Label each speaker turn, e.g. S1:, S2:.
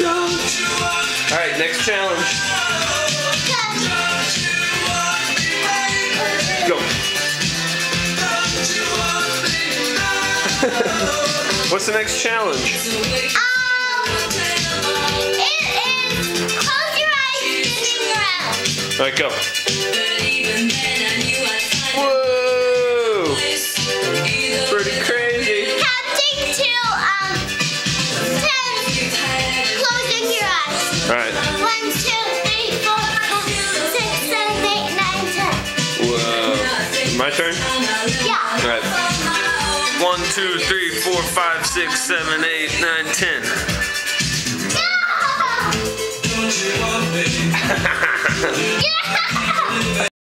S1: Alright, next challenge. Go. What's the next challenge?
S2: It is close your eyes and spin around.
S1: Alright, go. Whoa! Pretty crazy.
S2: Counting to 10. Closing your eyes.
S1: Alright.
S2: 1, 2, 3, 4, 5, 6, 7, 8, 9, 10.
S1: Whoa. My turn?
S2: Yeah.
S1: Alright. 1, 2, 3, 4, 5, 6, 7, 8, 9, 10.
S2: Yeah.